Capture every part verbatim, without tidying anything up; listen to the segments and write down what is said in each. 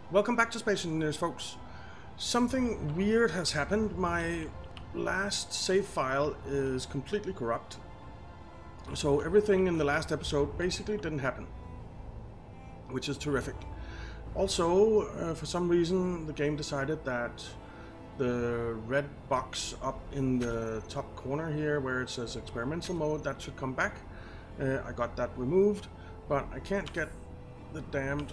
Welcome back to Space Engineers, folks. Something weird has happened. My last save file is completely corrupt. So everything in the last episode basically didn't happen, which is terrific. Also, uh, for some reason, the game decided that the red box up in the top corner here, where it says experimental mode, that should come back. Uh, I got that removed, but I can't get the damned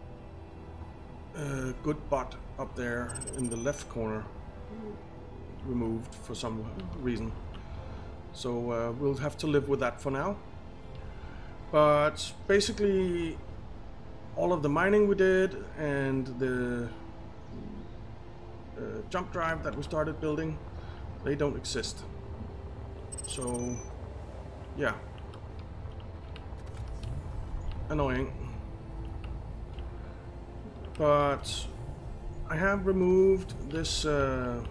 uh, good bot up there in the left corner removed for some reason. So uh, we'll have to live with that for now. But basically, all of the mining we did and the uh, jump drive that we started building, they don't exist. So yeah, annoying. But I have removed this uh,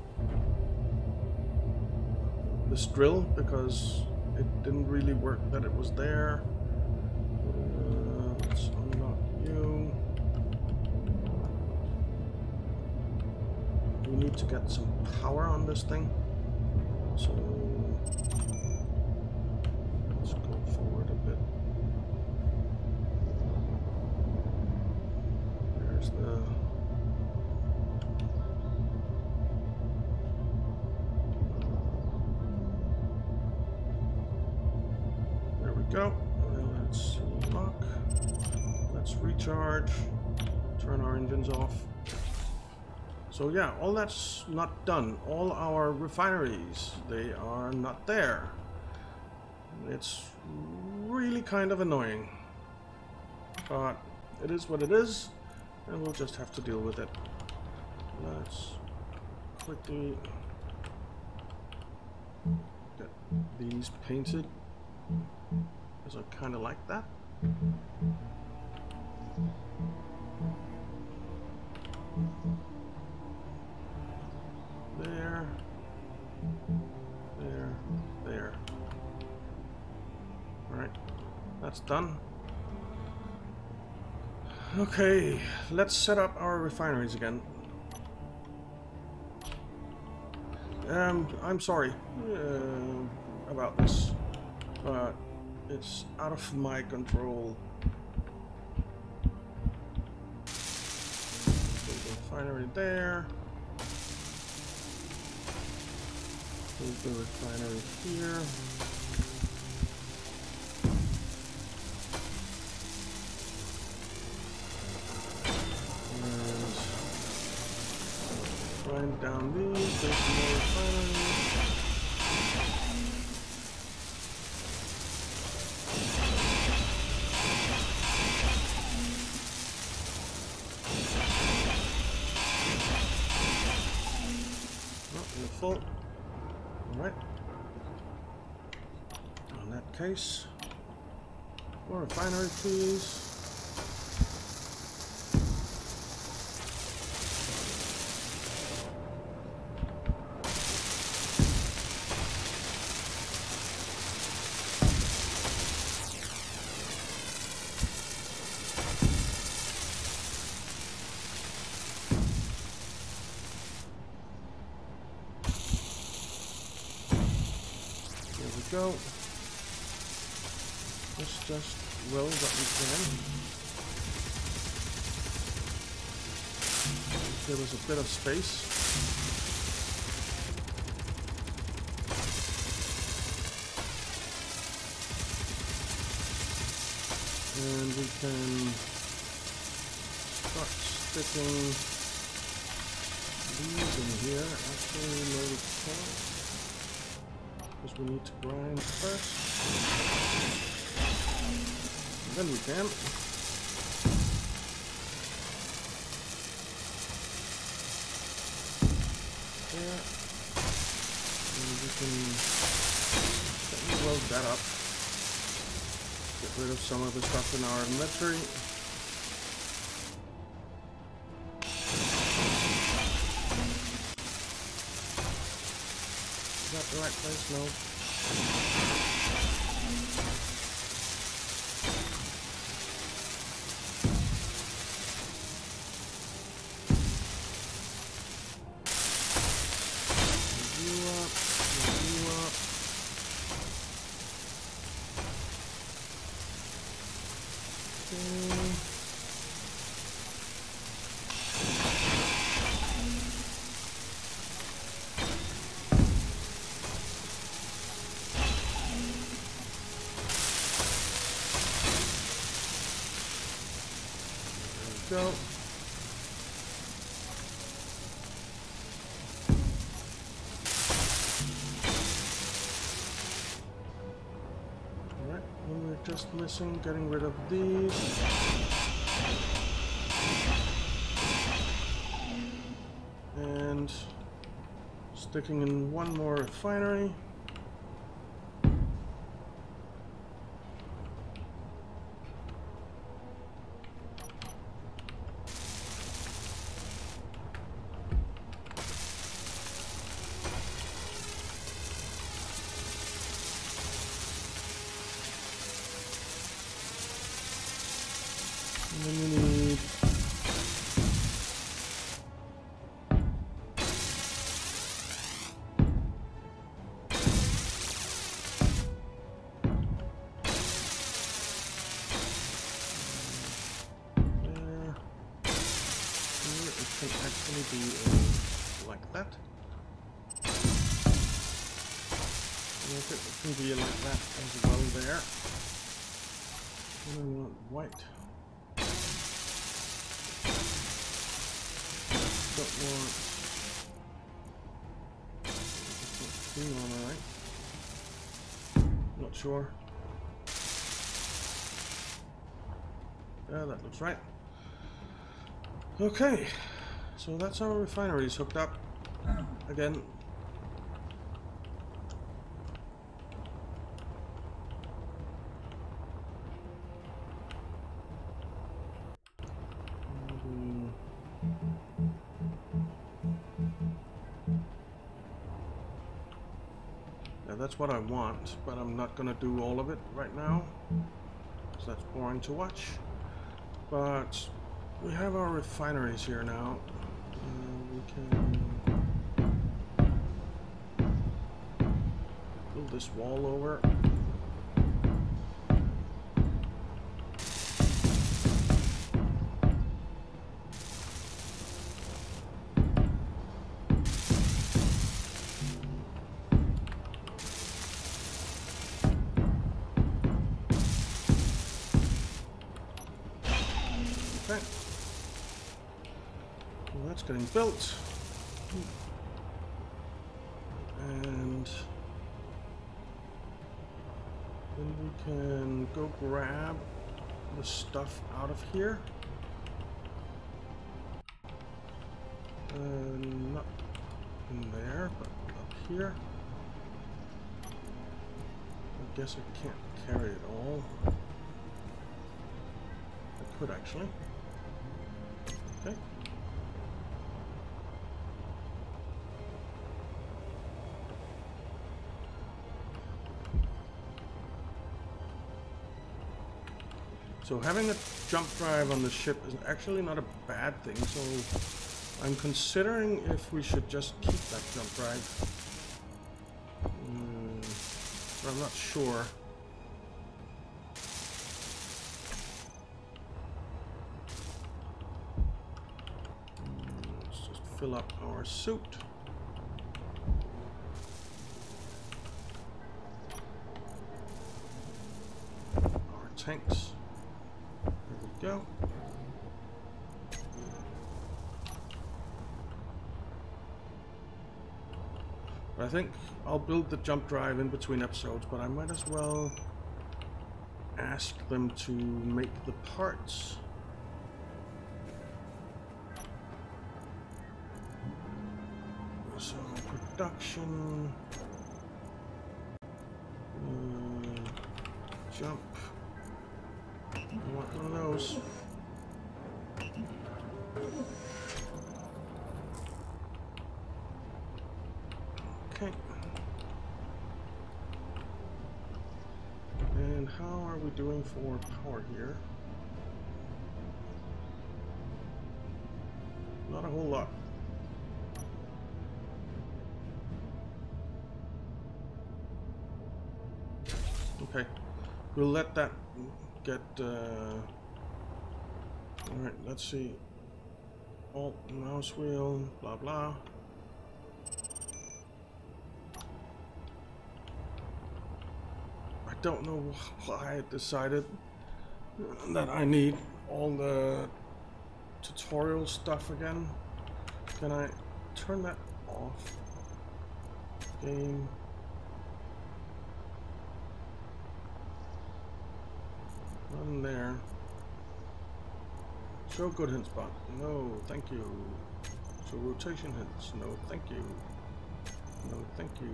this drill because it didn't really work that it was there. Uh, let's unlock you. We need to get some power on this thing. So let's go forward a bit. There's the go. Let's lock. Let's recharge. Turn our engines off. So yeah, all that's not done. All our refineries, they are not there. It's really kind of annoying. But it is what it is, and we'll just have to deal with it. Let's quickly get these painted, because I kind of like that. There, there, there. Alright, that's done. Okay, let's set up our refineries again. Um, I'm sorry uh, about this, but it's out of my control. Put the refinery there. Put the refinery here. And grind down these. There's some more refineries. Full. Alright. In that case, more refinery, please. Go. Let's just roll what we can. Give us a bit of space. And we can start sticking these in here. Actually, no, we can't. Because we need to grind first. And then we can. There. And we can load that up. Get rid of some of the stuff in our inventory. Is that the right place? No. go. Alright, and we're just missing getting rid of these. And sticking in one more refinery. And then we need be uh, like that. And if it can be like that as well there. And I want white. Don't want green armor, right? Not sure. Yeah, that looks right. Okay. So that's our refineries hooked up again. Yeah, that's what I want, but I'm not gonna do all of it right now, because that's boring to watch. But we have our refineries here now. We can build this wall over. Okay. Well, that's getting built. And then we can go grab the stuff out of here. And not in there, but up here. I guess I can't carry it all. I could actually. Okay. So having a jump drive on the ship is actually not a bad thing, so I'm considering if we should just keep that jump drive. Mm, but I'm not sure. Let's just fill up our suit. Our tanks. Go. I think I'll build the jump drive in between episodes, but I might as well ask them to make the parts. So production, uh, jump. I want one of those. Okay. And how are we doing for power here? Not a whole lot. Okay. We'll let that get uh all right, let's see. Alt mouse wheel, blah blah. I don't know why I decided that I need all the tutorial stuff again. Can I turn that off? Game. Run there. Show good hint spot. No, thank you. Show rotation hints. No, thank you. No, thank you.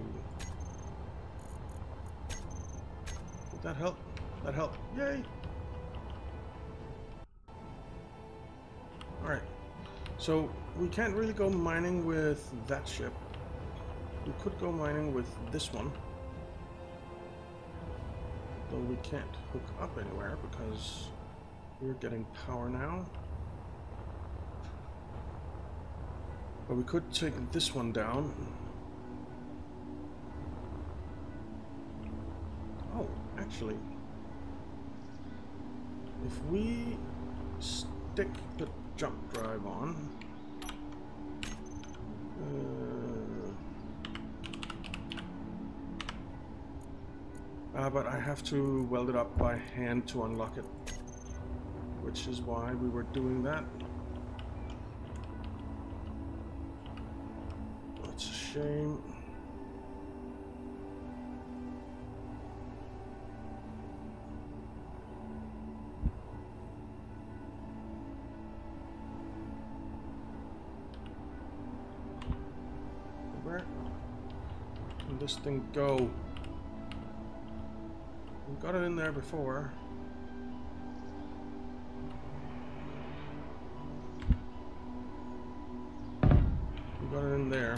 Did that help? That helped. Yay! Alright. So, we can't really go mining with that ship. We could go mining with this one. Though we can't hook up anywhere because we're getting power now. But we could take this one down. Oh, actually, if we stick the jump drive on, uh, uh, but I have to weld it up by hand to unlock it, which is why we were doing that. That's a shame. Where can this thing go? We got it in there before. We got it in there.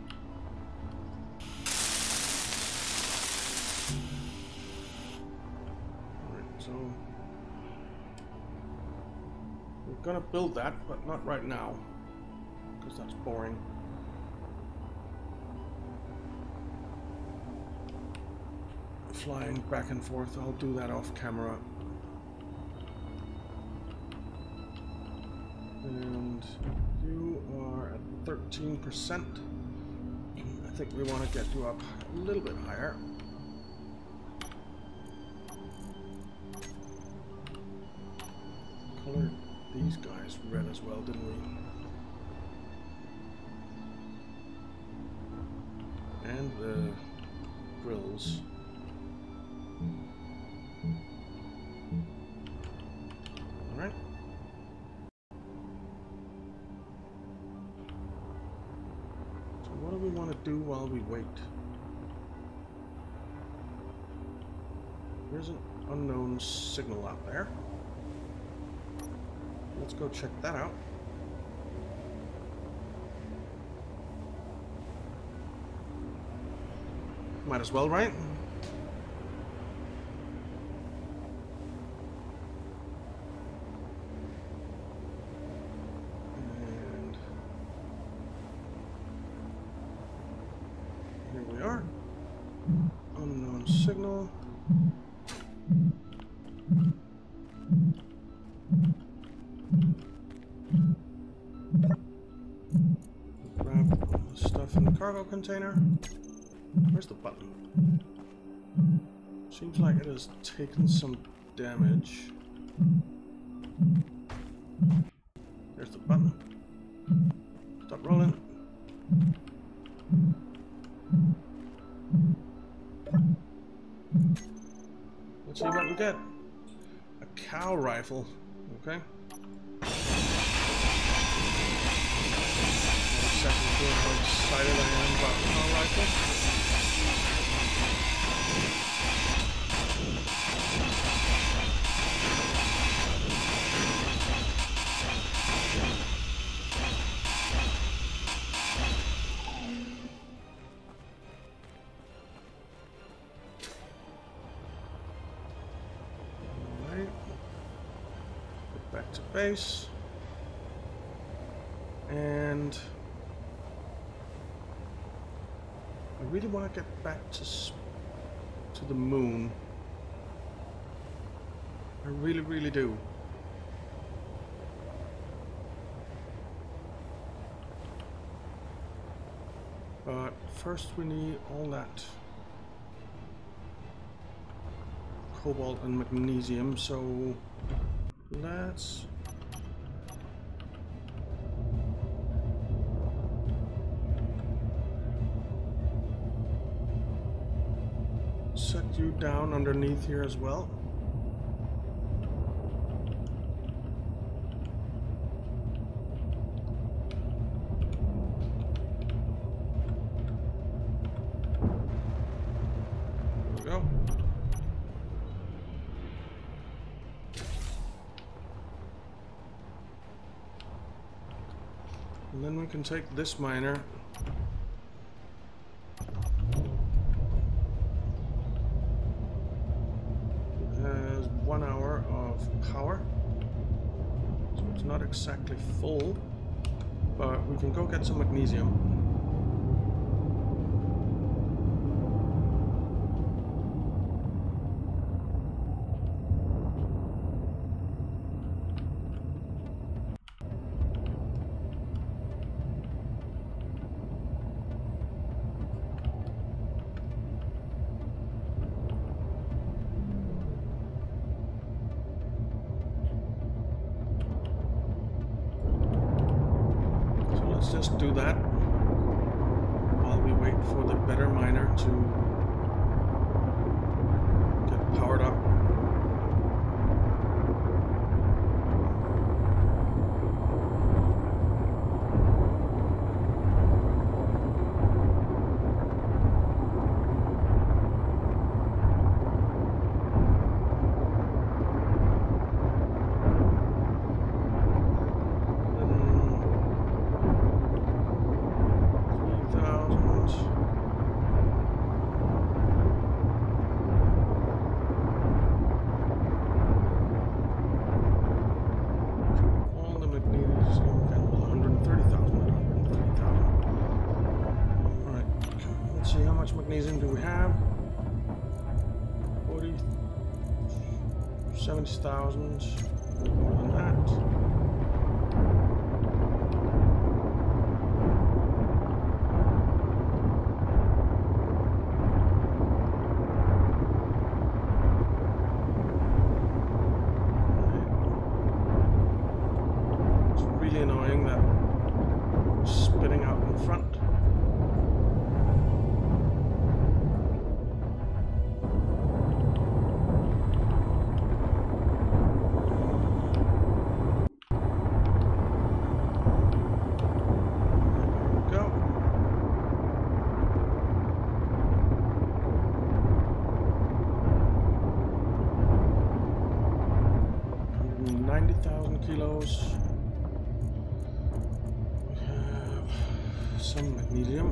Alright, so we're gonna build that, but not right now, because that's boring. Flying back and forth, I'll do that off camera. And you are at thirteen percent. I think we want to get you up a little bit higher. Colored these guys red as well, didn't we? And the grills. Alright. So what do we want to do while we wait? There's an unknown signal out there. Let's go check that out. Might as well, right? Signal. Grab the stuff in the cargo container. Where's the button? Seems like it has taken some damage. There's the button. Stop rolling. Let's see what we get. A cow rifle. Okay. One second to how excited I am about the cow rifle. Base, and I really want to get back to to the moon. I really, really do. But first we need all that cobalt and magnesium, so let's set you down underneath here as well. There we go. And then we can take this miner. One hour of power, so it's not exactly full, but we can go get some magnesium. Just do that while we wait for the better miner to get powered up. Magnesium do we have? forty, seventy thousand, more than that. It's really annoying that it's spitting out in front. ninety thousand kilos. We have some magnesium.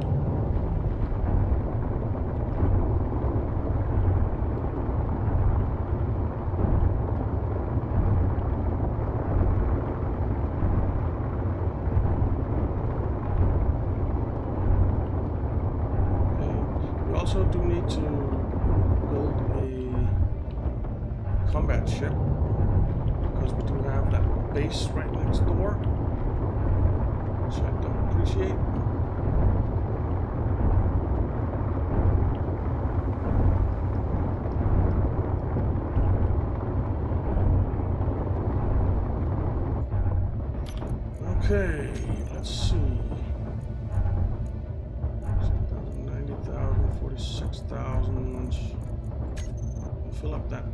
Okay. We also do need to build a combat ship, because we do have that base right next door, which I don't appreciate. Okay, let's see. ninety thousand, forty-six thousand. Fill up that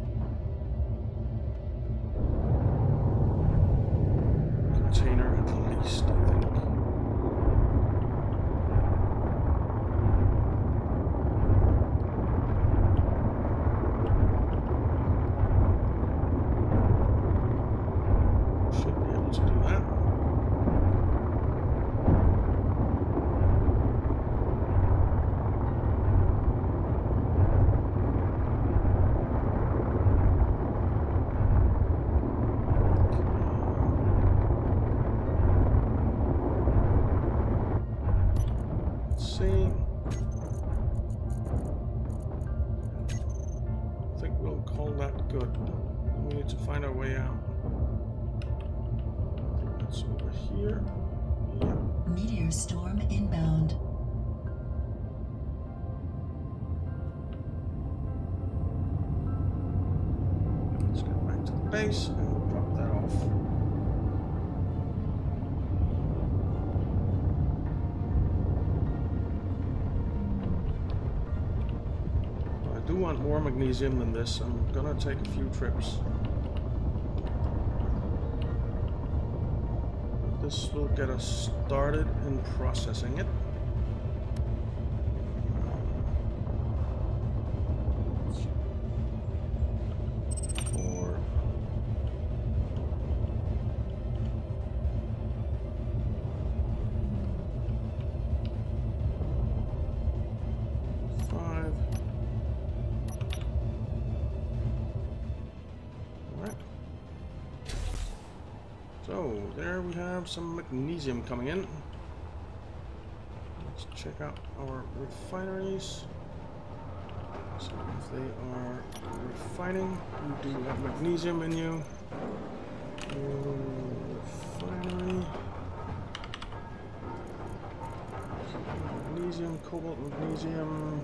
container at least, I think. Should be able to do that. Find our way out. That's over here. Yep. Meteor storm inbound. Let's get back to the base and we'll drop that off. want more magnesium than this, I'm gonna take a few trips. This will get us started in processing it. Four. Five. All right. So there we have some magnesium coming in. Let's check out our refineries. So if they are refining, you do have magnesium in you. Refinery. Magnesium, cobalt, magnesium.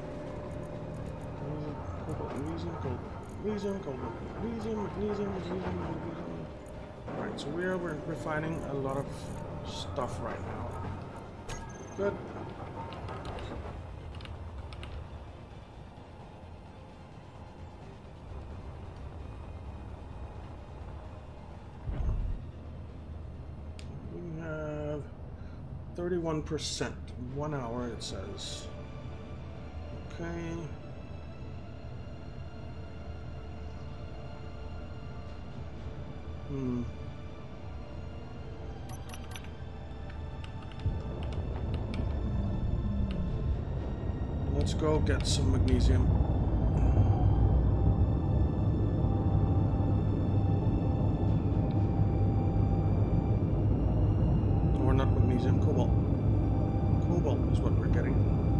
Cobalt, magnesium, cobalt, magnesium, cobalt, magnesium, magnesium, magnesium, magnesium. Alright, so we are we're refining a lot of stuff right now. Good. We have thirty-one percent, one hour it says. Okay. Hmm. Let's go get some magnesium. Or not magnesium, cobalt. Cobalt is what we're getting.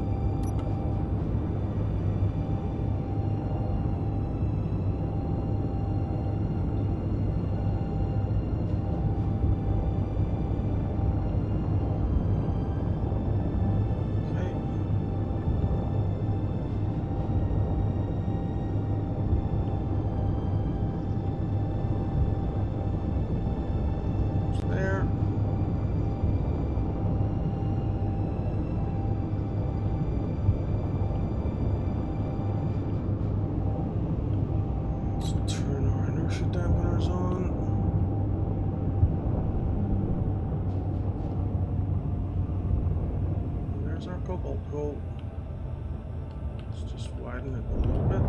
Go. Let's just widen it a little bit.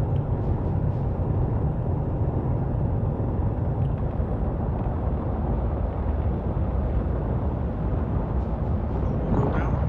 Go down.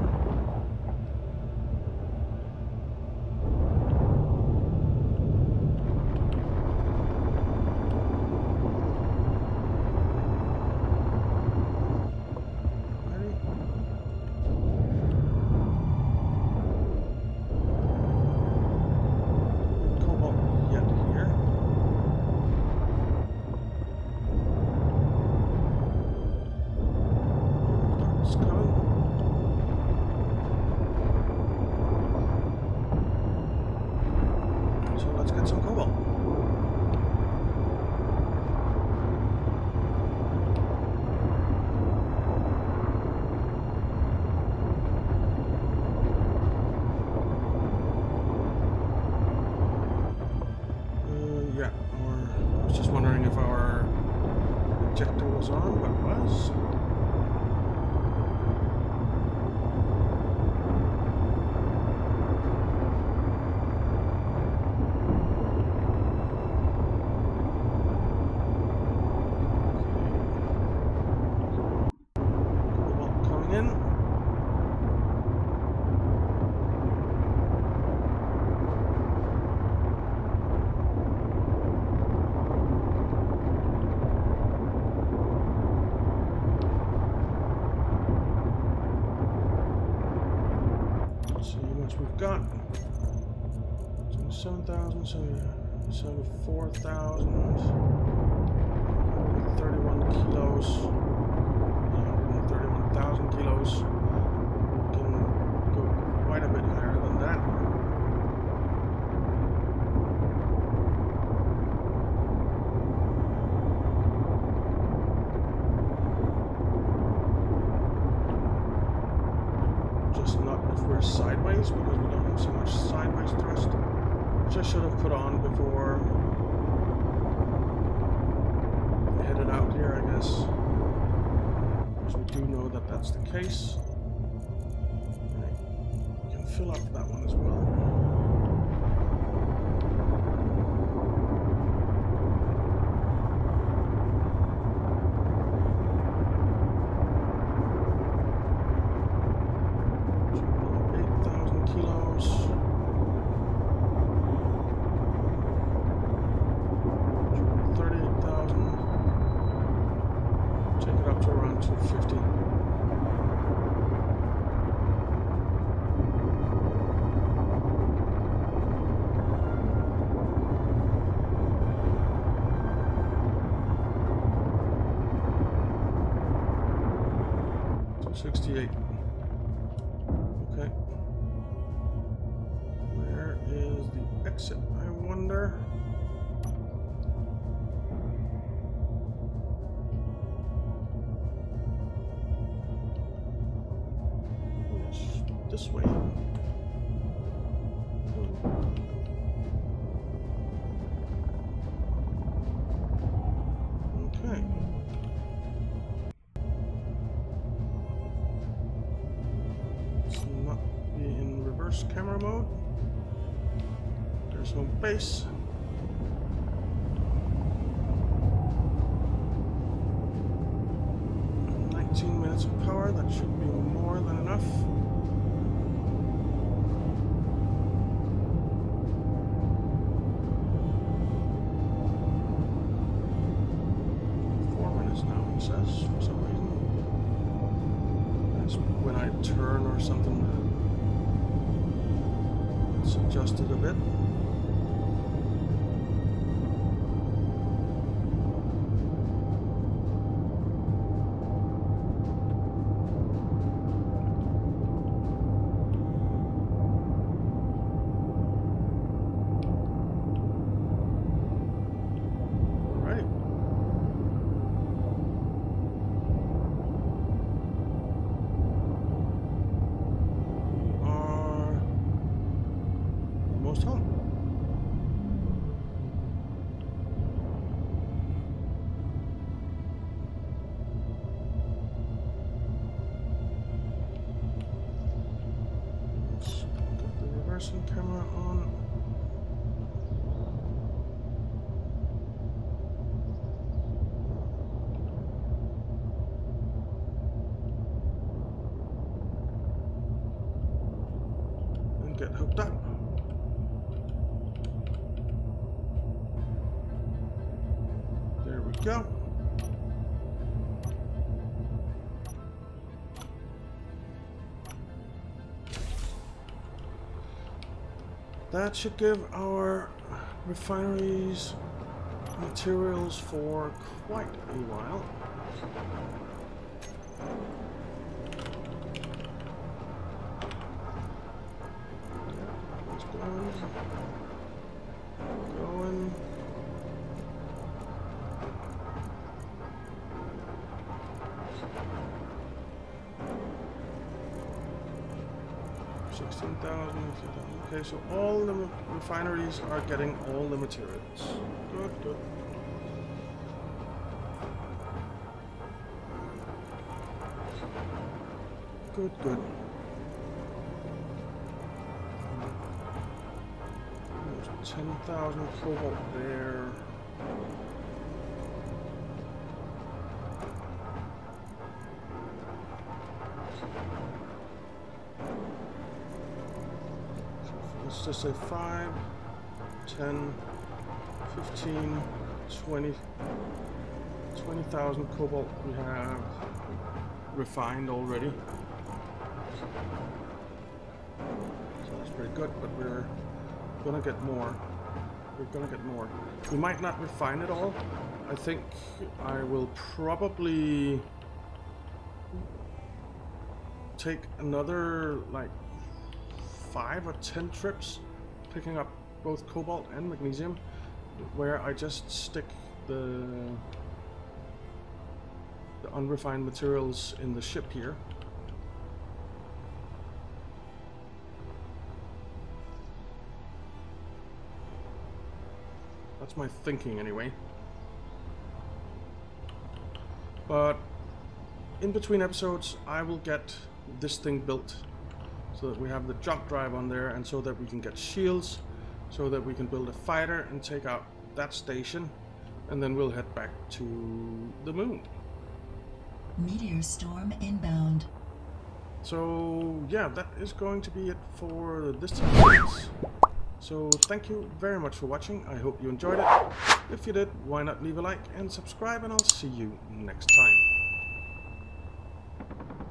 Got twenty-seven thousand, seventy-four thousand, thirty-one kilos, thirty-one thousand kilos. We can go quite a bit higher than that. Just not if we're sideways, because we don't have so much sideways thrust. which I should have put on before I headed out here, I guess. Because we do know that that's the case. Right. We can fill up that one as well. sixty-eight. Okay. Where is the exit, I wonder? It's this way. Okay. Camera mode. There's no base. nineteen minutes of power, that should be more than enough. Four minutes now, it says, for some reason. That's when I turn or something. Adjusted a bit. Camera on. And get hooked up. There we go. That should give our refineries materials for quite a while. It's going, going. sixteen thousand. Okay, so all the refineries are getting all the materials. Good, good. Good, good. There's ten thousand cobalt there. Let's just say five, ten, fifteen, twenty, twenty thousand cobalt we have refined already. So that's pretty good, but we're gonna get more. We're gonna get more. We might not refine it all. I think I will probably take another like five or ten trips picking up both cobalt and magnesium, where I just stick the the unrefined materials in the ship here. That's my thinking anyway. But in between episodes, I will get this thing built so that we have the jump drive on there, and so that we can get shields, so that we can build a fighter and take out that station, and then we'll head back to the moon. Meteor storm inbound. So yeah, that is going to be it for this time. So thank you very much for watching. I hope you enjoyed it. If you did, why not leave a like and subscribe, and I'll see you next time.